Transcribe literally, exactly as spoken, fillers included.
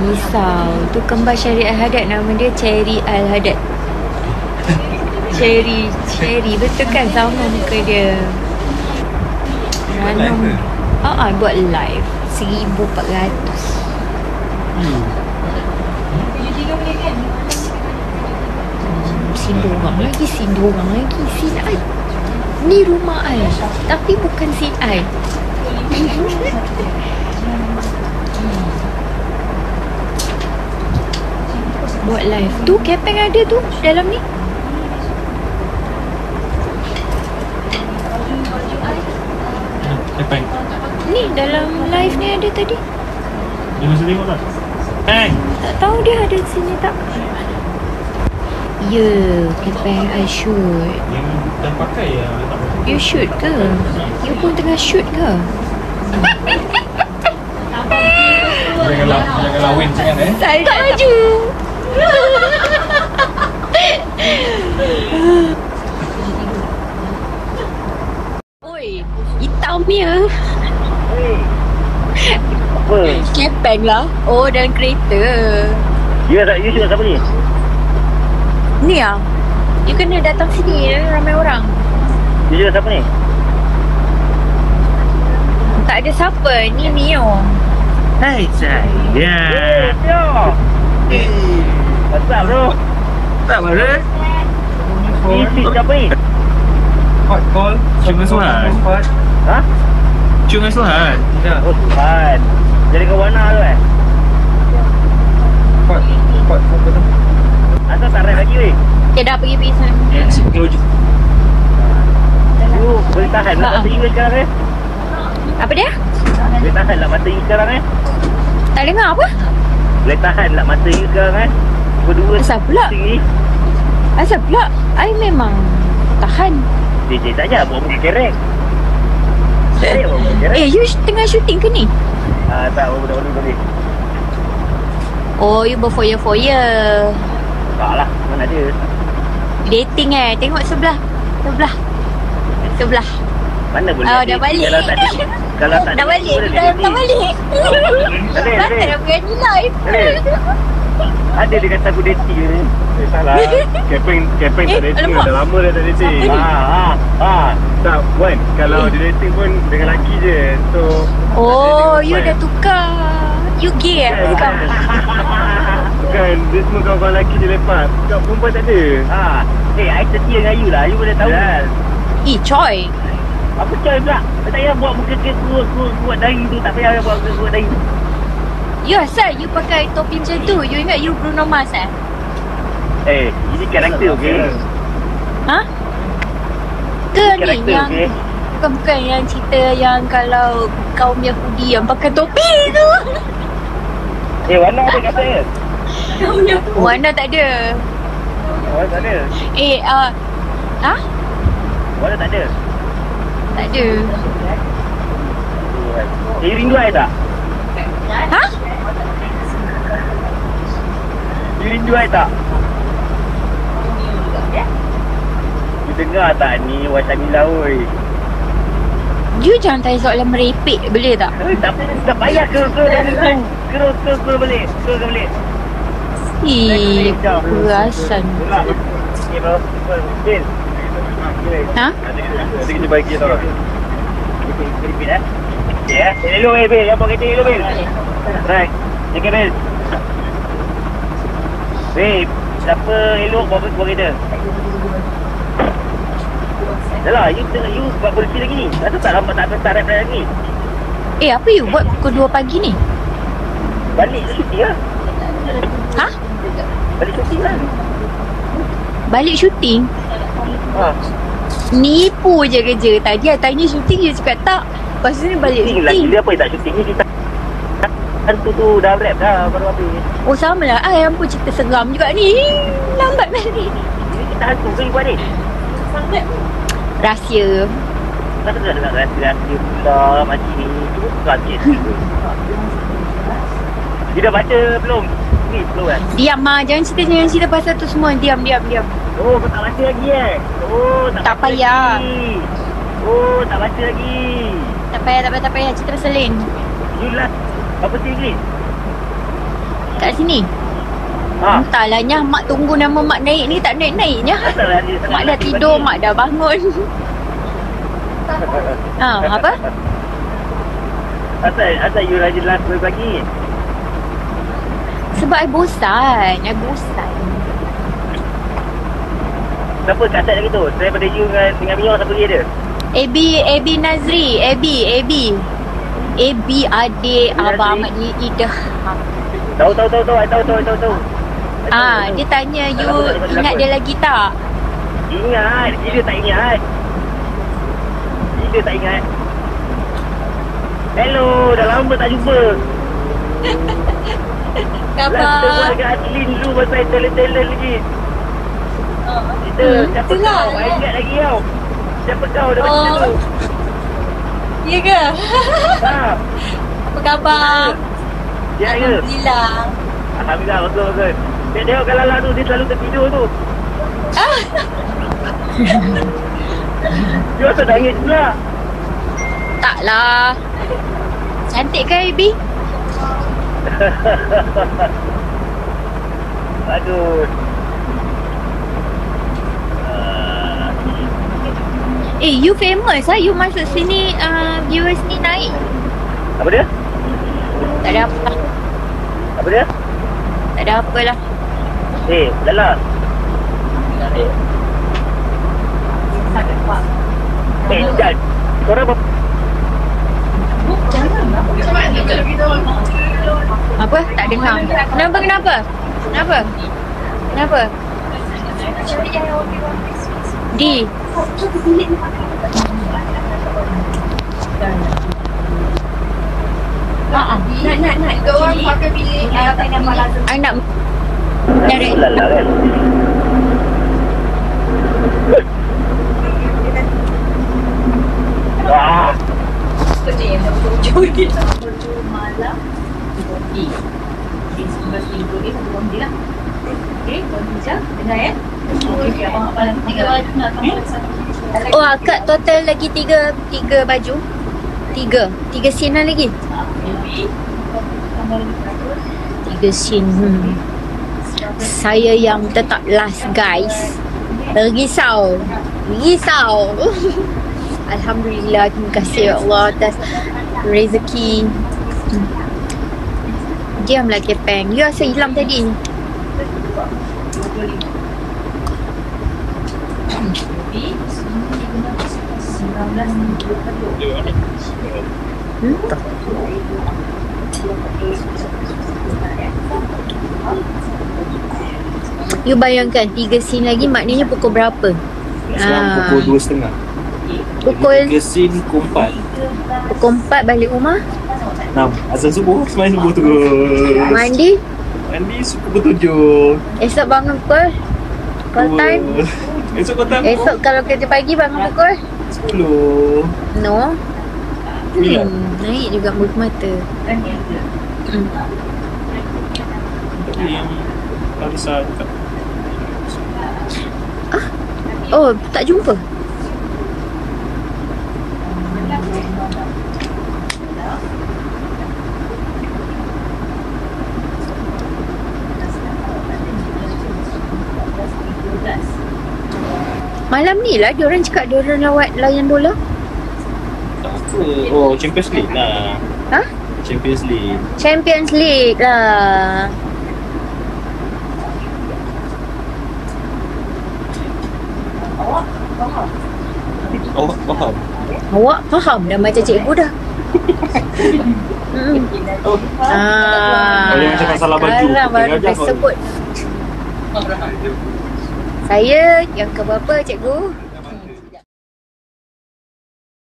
Risau. Tu kembar Cherry Al-Haddad. Nama dia Cherry Al-Haddad. Cherry. Cherry. Betul kan? Sama muka dia. Ranum. Haa, buat live. seribu empat ratus. Hmm. Sindu orang lagi. Sindu orang lagi. Sin I. Ni rumah I. Tapi bukan sin I. Buat live. Tu kepeng ada tu dalam ni. Kepeng. Ni dalam live ni ada tadi. Dia masa tengok tak? Kepeng. Tak tahu dia ada di sini tak. Ya, kepeng I shoot. Yang dah pakai ya. You shoot ke? You pun tengah shoot ke? Jangan law, jangan lawin sangat eh. Saya tak maju. Oi, hitamnya. Apa? Kepeng lah. Oh, dalam kereta. You tak, you shoot siapa ni? Ni ah. You kena datang sini, ramai orang. You shoot siapa ni? Tak ada siapa. Ni Mio. Hai saya. Eh, Tio. What's up bro? Tak mana? Ni shoot siapa ni? Hot call. Cuma Suhan. Ha? Cuma Suhan. Oh Tuhan. Jadi ke warna tu eh? Hot. Hot. Asal tak rap lagi weh? Okay, dah pergi-pergi sana. Ya, sikit je. You boleh tahan lah Ha. mata you sekarang eh? Apa dia? Boleh tahan lah mata you sekarang eh? Tak dengar apa? Boleh tahan lah mata you sekarang eh? Berdua Asal pula? sini. Asal pula? I memang tahan. D J tak je buat muka kerek. Kerek buat muka kerek. Eh, you tengah syuting ke ni? Ah, tak, budak-budak boleh. Oh, you berfoya-foya. Tak lah, mana ada. Dating eh. Tengok sebelah. Sebelah. Sebelah. Mana boleh Oh, ada dah balik. Kalau tak ada Kalau tak ada Dah balik. boleh Dah, ada dah balik. Tak ada, tak Takkan ada. dah berani live. Ada dia kata aku dating ni. Eh, salah. Kepeng, kepeng tak Eh, dating. alamak. Dah lama dah tak dating. Siapa ni? Ah, ah, ah. Tak, Wan. Kalau Eh. dia dating pun dengan lelaki je. So, Oh, you Wan. dah tukar. You gay eh Bukan. sekarang? Bukan, dia semua kawan-kawan lelaki je lepak. Kat perempuan tak ada. Ah. Eh, I setia dengan you lah. You boleh tahu. Yes. Eh, coy. Apa coy pula? Tak payah buat muka ke kuat kuat kuat dahi tu. Tak payah buat muka kuat dahi. You asal you pakai topi macam tu? You ingat you Bruno Mars eh? Eh, ini karakter okey. Ha? Ke Ini ni karakter yang okey. bukan-bukan yang cerita yang kalau kaum Yahudi yang pakai topi tu. Eh, warna ada kat saya. Warna tak ada. Warna tak ada. Eh, uh, ha? Warna tak ada. Tak ada. Eh, you rindu I tak? Ha? You rindu I tak? You dengar tak ni Wasamila oi? You jangan tanya soalan merepek boleh tak? Eh, tak tak payah ke ke dah tu. Terus ke ke balik. Ke ke balik. Eh, perasan. Okay bro. Bil. Ha? Nanti kita bagi tau. Repeat eh. Okay eh. Hello eh Bil. Apa kata hello Bil? Right. Okay Bil. Bil. Siapa elok buat buat kita? Dah lah, you, you buat bersih lagi ni. Lepas tu tak lambat tak tak rap lagi. Eh, apa you buat pukul dua pagi ni? Balik syuting lah. Ha? Balik syuting lah. Balik syuting? Ha. Nipu je kerja. Tadi I tanya syuting, you cakap tak. Lepas tu ni balik Syuting lagi syuting. dia apa yang tak syuting ni kita. Hantu tu dah rap dah baru habis. Oh, sama lah. I ampun cerita seram juga ni. Lambat balik. Ini kita hantu ke you buat ni? Rahsia. Kenapa tu dah dengar rahsia-rahsia pula macam ni? Cuba buka sikit. You dah baca belum? Ni belum kan? Diam Ma, jangan cerita jangan cerita pasal tu semua. Diam, diam, diam. Oh, kau tak baca lagi eh? Oh, tak, Tak baca payah. lagi. Oh, tak baca lagi. Tak payah, tak payah, tak payah. Cerita pasal lain. You last apa sih Inggeris? kat sini. Ha. Entahlah Nyah, mak tunggu nama mak naik ni tak naik-naik Nyah. Asal dia Mak dah tidur, mak dah bangun. Ha, apa? Asal, asal you rajin last pagi. Sebab I bosan. I bosan. Siapa kat side lagi tu? Daripada you dengan, dengan Mio, siapa lagi ada? A B, A B Nazri. A B, A B. A B adik Abang Ahmad Ida. Tahu, tahu, tahu, tahu. I tahu, tahu, I tahu, tahu. Ah, dia tanya you ingat dia lagi tak? Ingat. Dia tak ingat. Dia tak ingat. Hello, dah lama tak jumpa. Last kita buat Khabar? dekat Atlin dulu pasal talent-talent lagi. Kita, Hmm, siapa itulah. kau? I ingat lagi kau. Siapa kau dapat Oh. cerita tu? Ya ke? Ha, Apa khabar? ya ke? Alhamdulillah. Alhamdulillah, betul, betul. Dia tengok kalau Lala tu, dia selalu tertidur tu. Dia rasa nangis pula. Taklah. Cantik ke A B? Aduh. Eh, you famous lah. You masuk sini, uh, viewers ni naik. Apa dia? Tak ada apa lah. Apa dia? Tak ada apa lah. Eh, Lala. Eh, Jan. Korang apa? Apa? Tak dengar. Kenapa, kenapa? Kenapa? Kenapa? Di. Haa. Nak, nak, nak. Kita orang pakai bilik. I nak cari. Lala kan? Wah. Kerja yang berhujung dia. Berhujung malam. Okey. Okey, sebelas minggu ni satu orang dia lah. Okey, tuan Hijab. Dengar ya? Okey, abang apa lagi? Tiga baju nak tambah satu. Oh, akak total lagi tiga tiga baju. Tiga. Tiga scene lah lagi. Okey. Tambah lagi seratus. Tiga scene. Hmm. Saya yang tetap last guys. Risau. Risau. Alhamdulillah, terima kasih ya Allah atas rezeki. Hmm. Diamlah Kepeng. You asal hilang tadi. Hmm? You bayangkan tiga scene lagi maknanya pukul berapa? Sekarang Ah. pukul dua setengah. Pukul Tiga scene pukul empat. pukul empat balik rumah. Enam. Azan subuh. Semain subuh tu. Mandi. Mandi pukul tujuh. Esok bangun pukul call Dua. time. Esok kau time Esok kalau kerja pagi bangun pukul sepuluh. no. Sembilan. Hmm, naik juga bulu mata. Hmm. Tapi yang Alisa cakap Oh, tak jumpa. Malam ni lah diorang cakap diorang lawat layan bola. tak apa. Oh, Champions League lah. Ha? Champions League. Champions League lah. Awak faham? Awak faham dah macam cikgu dah. Hmm. Oh, Ah, Oh, jangan cakap salah baju. sekarang baru Jangan dia cakap. sebut. Saya yang ke berapa cikgu?